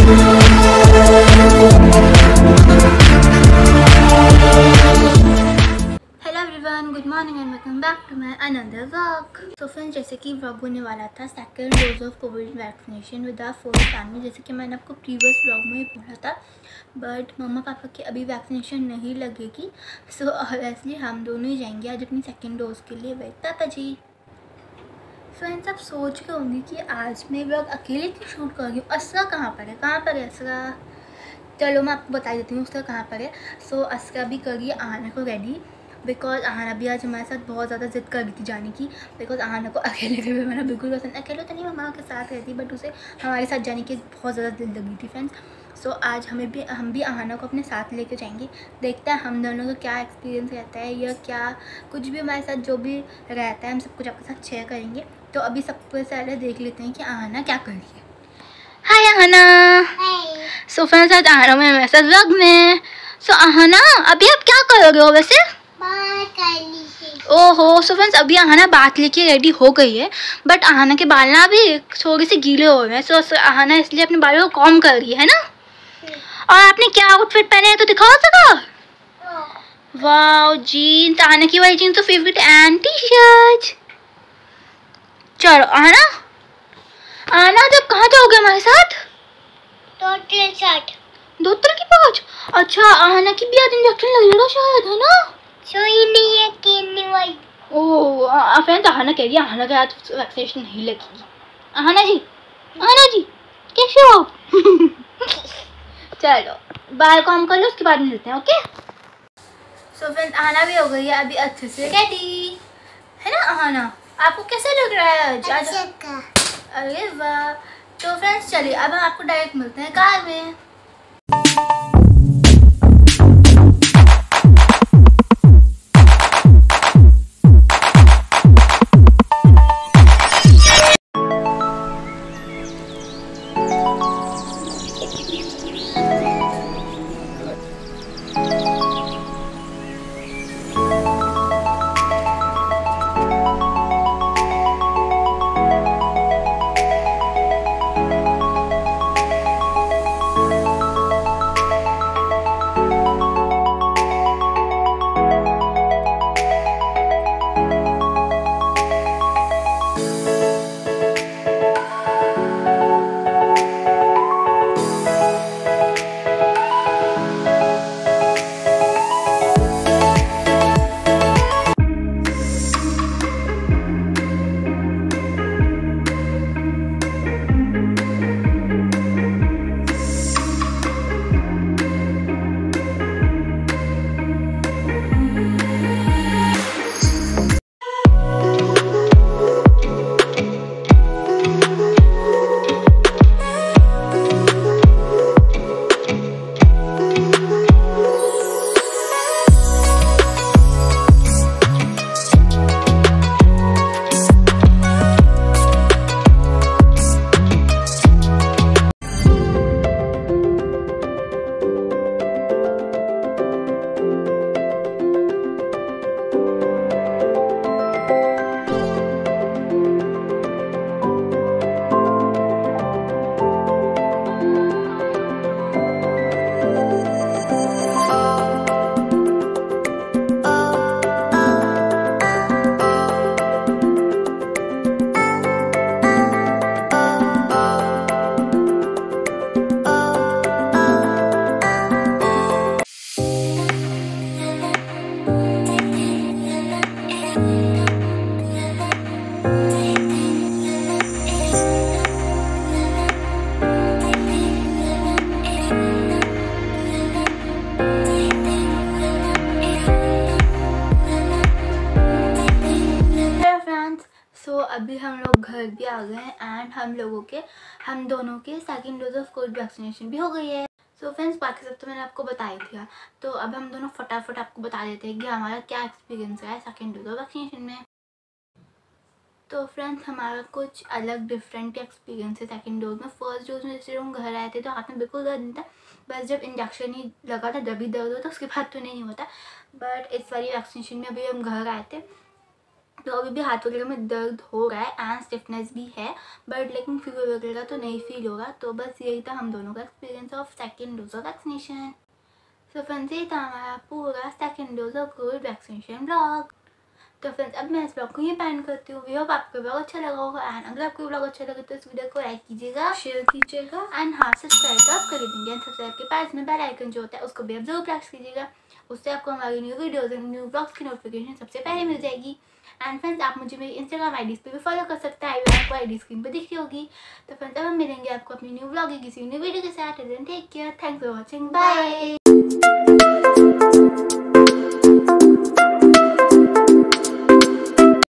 Good morning and welcome back to my another vlog. तो friends, जैसे कि vlog होने वाला था second dose of covid vaccination with our full family, जैसे कि मैंने आपको प्रीवियस व्लॉग में ही बोला था। बट मम्मा पापा की अभी वैक्सीनेशन नहीं लगेगी, सो ऑब्वियसली हम दोनों ही जाएंगे आज अपनी सेकेंड डोज के लिए विद पापा जी। फ्रेंड्स, आप सोच के होंगी कि आज मैं व्लॉग अकेले क्यों शूट कर रही हूँ। असरा कहाँ पर है असरा? चलो मैं आपको बता देती हूँ उसका कहाँ पर है। सो असरा भी कर रही है आहाना को रेडी, बिकॉज आहाना भी आज हमारे साथ बहुत ज़्यादा जिद कर रही थी जाने की। बिकॉज आहाना को अकेले भी मैंने बिल्कुल पसंद, अकेले तो नहीं, मम्मा के साथ रहती, बट उसे हमारे साथ जाने की बहुत ज़्यादा दिल लगी थी फ्रेंड्स। सो आज हम भी आहाना को अपने साथ लेके जाएंगे। देखते हैं हम दोनों का क्या एक्सपीरियंस रहता है, या क्या कुछ भी हमारे साथ जो भी रहता है हम सब कुछ आपके साथ शेयर करेंगे। तो अभी सबसे पहले देख लेते हैं कि आहाना क्या कर रही है। हाय आहाना। सो फ्रेंड्स, आज आहाना में मेरे साथ व्लॉग में। सो आहाना, अभी आप क्या कर रहे हो वैसे? ओहो। सो फ्रेंड्स, अभी आहाना बात लेके रेडी हो गई है, बट आहाना के बाल ना अभी थोड़े से गीले हो रहे हैं। सो आहाना इसलिए अपने बालों को कॉम्ब कर रही है ना। और आपने क्या आउटफिट पहने है तो दिखाओ सका। वाओ, जीन्स, आहाना की वाली जीन्स तो फेवरेट, एंड टी शर्ट। चलो आहाना, जब कहाँ जाओगे हमारे साथ? डॉक्टर के पास। अच्छा, आहाना की भी आज इंजेक्शन लगेगा शायद, है ना? ओह फ्रेंड्स, आहाना कह रही है आहाना के आज वैक्सीनेशन नहीं लगेगी। आहाना जी कैसे हो? चलो बाल कॉम कर लो, उसके बाद मिलते हैं, ओके? सो फ्रेंड्स, आहाना भी हो गई है अभी अच्छे से रेडी, है ना? आहाना, आपको कैसे लग रहा है आज? अरे वाह। तो फ्रेंड्स चलिए अब हम आपको डायरेक्ट मिलते हैं कार में। अभी हम लोग घर भी आ गए हैं एंड हम दोनों के second dose of covid vaccination भी हो गई है। सो फ्रेंड्स, बाकी सब तो मैंने आपको बताया था, तो अब हम दोनों फटाफट आपको बता देते हैं कि हमारा क्या एक्सपीरियंस है सेकेंड डोज ऑफ वैक्सीनेशन में। तो फ्रेंड्स, हमारा कुछ अलग डिफरेंट एक्सपीरियंस है सेकेंड डोज में। फर्स्ट डोज में जैसे हम घर आए थे तो हाथ में बिल्कुल दर्द नहीं था, बस जब इंजेक्शन ही लगा था जब भी दर्द होता, उसके बाद तो नहीं होता। बट इस वाली वैक्सीनेशन में अभी हम घर आए थे तो अभी भी हाथ वगैरह में दर्द हो रहा है एंड स्टिफनेस भी है, बट लेकिन फीवर वगैरह तो नहीं फील होगा। तो बस यही था हम दोनों का experience of second dose of vaccination. So friends, ये था हमारा पूरा second dose of covid vaccination blog. तो फ्रेंड्स, अब मैं इस ब्लॉग को यहीं पैन करती हूँ। वी होप आपको ब्लॉग अच्छा लगा होगा एंड अगर आपको ब्लॉग अच्छा लगे तो इस वीडियो को लाइक कीजिएगा, शेयर कीजिएगा एंड हाँ, सब्सक्राइब तो आप कर दीजिए। एंड सब्सक्राइब के पास में बेल आइकन जो होता है उसको भी आप जरूर प्रेस कीजिएगा, उससे आपको हमारी new videos and new blogs की नोटिफिकेशन सबसे पहले मिल जाएगी। एंड फ्रेंड्स, आप मुझे मेरी इंस्टाग्राम आईडीज़ पे भी फॉलो कर सकते हैं, आपको आईडी स्क्रीन पे दिख रही होगी। तो फ्रेंड्स, अब हम मिलेंगे आपको अपनी न्यू ब्लॉग की किसी न्यू वीडियो के साथ। Take care, thanks for watching, bye.